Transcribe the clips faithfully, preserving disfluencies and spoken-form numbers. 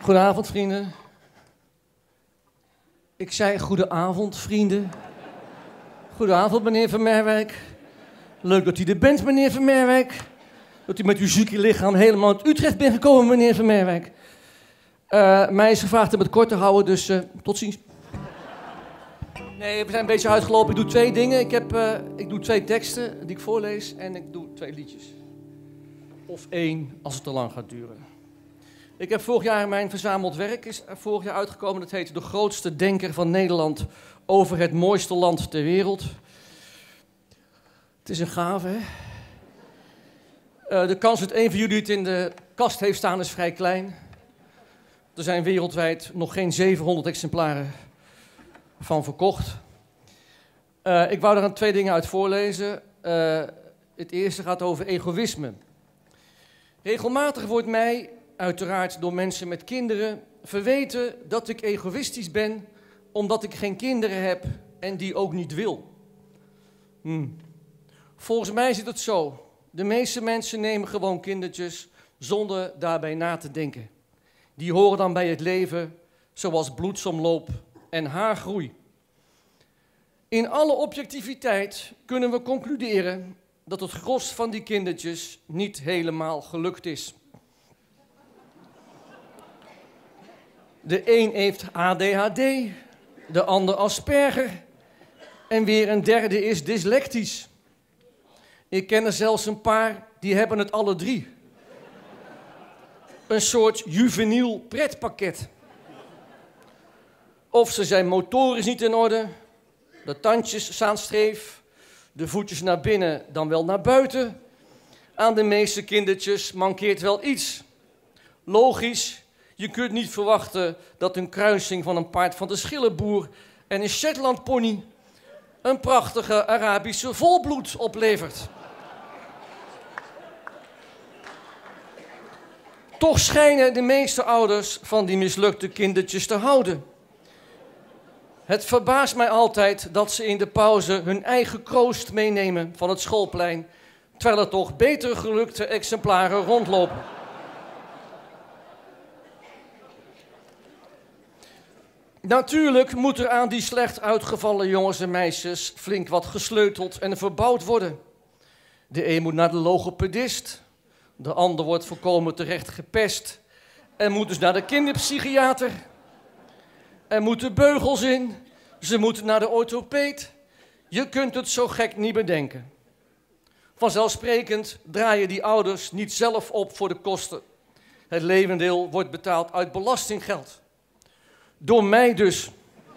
Goedenavond, vrienden. Ik zei goedenavond, vrienden. Goedenavond, meneer Van Merwijk. Leuk dat u er bent, meneer Van Merwijk. Dat u met uw zieke lichaam helemaal uit Utrecht bent gekomen, meneer Van Merwijk. Uh, mij is gevraagd om het kort te houden, dus uh, tot ziens. Nee, we zijn een beetje uitgelopen. Ik doe twee dingen. Ik, heb, uh, ik doe twee teksten die ik voorlees en ik doe twee liedjes. Of één, als het te lang gaat duren. Ik heb vorig jaar mijn verzameld werk is vorig jaar uitgekomen. Dat heet De grootste denker van Nederland over het mooiste land ter wereld. Het is een gave, hè? Uh, de kans dat een van jullie het in de kast heeft staan is vrij klein. Er zijn wereldwijd nog geen zevenhonderd exemplaren van verkocht. Uh, ik wou er twee dingen uit voorlezen. Uh, het eerste gaat over egoïsme. Regelmatig wordt mij, uiteraard door mensen met kinderen, verweten dat ik egoïstisch ben omdat ik geen kinderen heb en die ook niet wil. Hm. Volgens mij zit het zo. De meeste mensen nemen gewoon kindertjes zonder daarbij na te denken. Die horen dan bij het leven zoals bloedsomloop en haargroei. In alle objectiviteit kunnen we concluderen dat het gros van die kindertjes niet helemaal gelukt is. De een heeft A D H D, de ander Asperger en weer een derde is dyslectisch. Ik ken er zelfs een paar die hebben het alle drie. Een soort juveniel pretpakket. Of ze zijn motorisch niet in orde, de tandjes staan streef, de voetjes naar binnen dan wel naar buiten. Aan de meeste kindertjes mankeert wel iets. Logisch, je kunt niet verwachten dat een kruising van een paard van de schillenboer en een Shetlandpony een prachtige Arabische volbloed oplevert. Toch schijnen de meeste ouders van die mislukte kindertjes te houden. Het verbaast mij altijd dat ze in de pauze hun eigen kroost meenemen van het schoolplein, terwijl er toch beter gelukte exemplaren rondlopen. Natuurlijk moet er aan die slecht uitgevallen jongens en meisjes flink wat gesleuteld en verbouwd worden. De een moet naar de logopedist, de ander wordt volkomen terecht gepest en moet dus naar de kinderpsychiater. Er moeten beugels in, ze moeten naar de orthopeed. Je kunt het zo gek niet bedenken. Vanzelfsprekend draaien die ouders niet zelf op voor de kosten. Het levendeel wordt betaald uit belastinggeld. Door mij dus.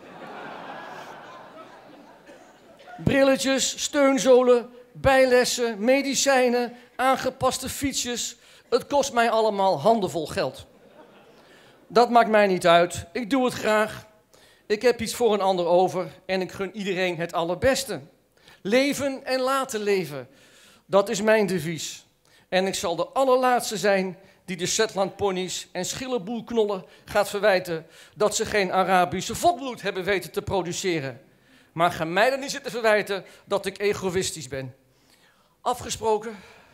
Brilletjes, steunzolen, bijlessen, medicijnen, aangepaste fietsjes. Het kost mij allemaal handenvol geld. Dat maakt mij niet uit. Ik doe het graag. Ik heb iets voor een ander over en ik gun iedereen het allerbeste. Leven en laten leven. Dat is mijn devies. En ik zal de allerlaatste zijn die de Shetlandponies en schillenboelknollen gaat verwijten dat ze geen Arabische volbloed hebben weten te produceren. Maar ga mij dan niet zitten verwijten dat ik egoïstisch ben. Afgesproken?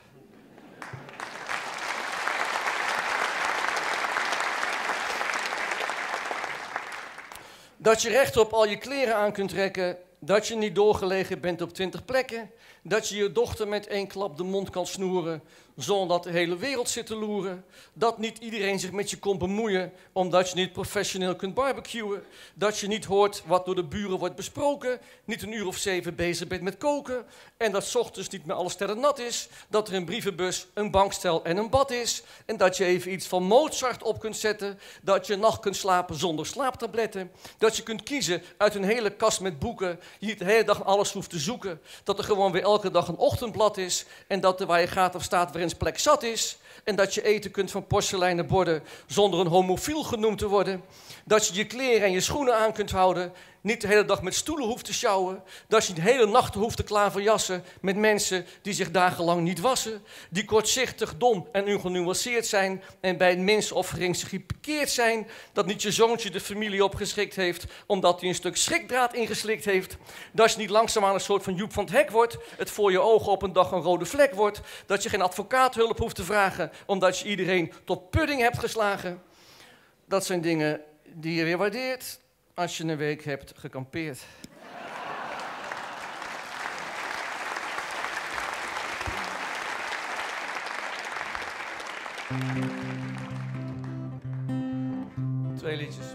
Dat je rechtop al je kleren aan kunt trekken, dat je niet doorgelegen bent op twintig plekken, dat je je dochter met één klap de mond kan snoeren, zonder dat de hele wereld zit te loeren, dat niet iedereen zich met je komt bemoeien, omdat je niet professioneel kunt barbecuen, dat je niet hoort wat door de buren wordt besproken, niet een uur of zeven bezig bent met koken, en dat 's ochtends niet meer alles sterren nat is, dat er een brievenbus, een bankstel en een bad is, en dat je even iets van Mozart op kunt zetten, dat je een nacht kunt slapen zonder slaaptabletten, dat je kunt kiezen uit een hele kast met boeken, je niet de hele dag alles hoeft te zoeken, dat er gewoon weer elke dag een ochtendblad is, en dat er waar je gaat of staat weer eens plek zat is, en dat je eten kunt van porseleinen borden zonder een homofiel genoemd te worden, dat je je kleren en je schoenen aan kunt houden, niet de hele dag met stoelen hoeft te sjouwen, dat je de hele nacht hoeft te klaverjassen met mensen die zich dagenlang niet wassen, die kortzichtig, dom en ongenuanceerd zijn en bij het minste of geringste gepikeerd zijn, dat niet je zoontje de familie opgeschikt heeft omdat hij een stuk schrikdraad ingeslikt heeft, dat je niet langzaamaan een soort van Joep van het Hek wordt, het voor je ogen op een dag een rode vlek wordt, dat je geen advocaathulp hoeft te vragen omdat je iedereen tot pudding hebt geslagen. Dat zijn dingen die je weer waardeert als je een week hebt gekampeerd. Twee liedjes.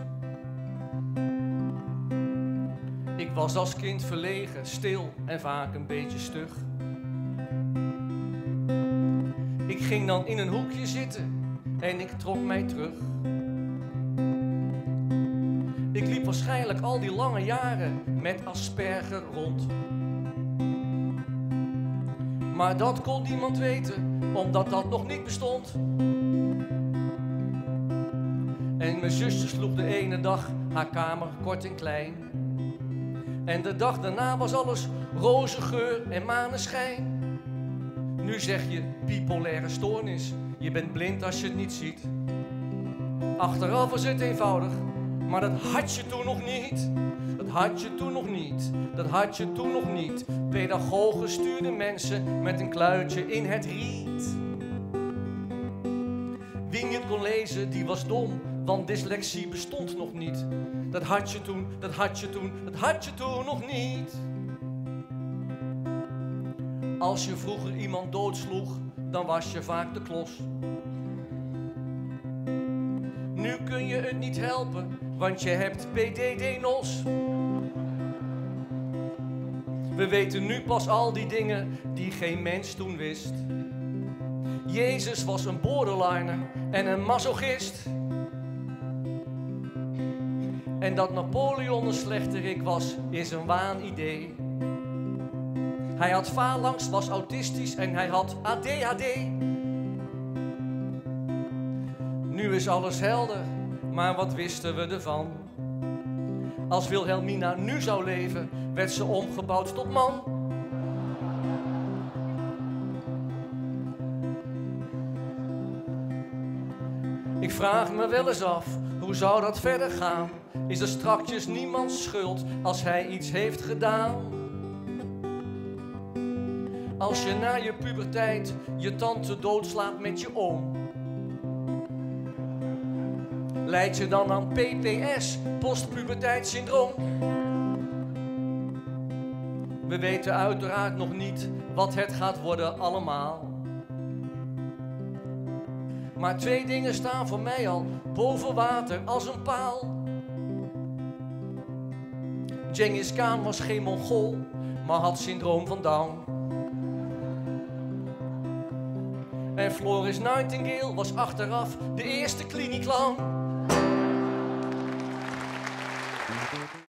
Ik was als kind verlegen, stil en vaak een beetje stug. Ik ging dan in een hoekje zitten en ik trok mij terug. Ik liep waarschijnlijk al die lange jaren met Asperger rond. Maar dat kon niemand weten, omdat dat nog niet bestond. En mijn zusje sloeg de ene dag haar kamer kort en klein. En de dag daarna was alles roze geur en maneschijn. Nu zeg je bipolaire stoornis, je bent blind als je het niet ziet. Achteraf was het eenvoudig, maar dat had je toen nog niet. Dat had je toen nog niet, dat had je toen nog niet. Pedagogen stuurden mensen met een kluitje in het riet. Wie niet kon lezen, die was dom, want dyslexie bestond nog niet. Dat had je toen, dat had je toen, dat had je toen nog niet. Als je vroeger iemand doodsloeg, dan was je vaak de klos. Nu kun je het niet helpen, want je hebt P D D N O S. We weten nu pas al die dingen die geen mens toen wist. Jezus was een borderliner en een masochist. En dat Napoleon een slechterik was, is een waanidee. Hij had faalangst, was autistisch en hij had A D H D. Nu is alles helder, maar wat wisten we ervan? Als Wilhelmina nu zou leven, werd ze omgebouwd tot man. Ik vraag me wel eens af, hoe zou dat verder gaan? Is er strakjes niemands schuld als hij iets heeft gedaan? Als je na je puberteit je tante doodslaat met je oom, leid je dan aan P P S, postpuberteitssyndroom? We weten uiteraard nog niet wat het gaat worden allemaal. Maar twee dingen staan voor mij al boven water als een paal. Genghis Khan was geen Mongool, maar had syndroom van Down. En Floris Nightingale was achteraf de eerste kliniekclown.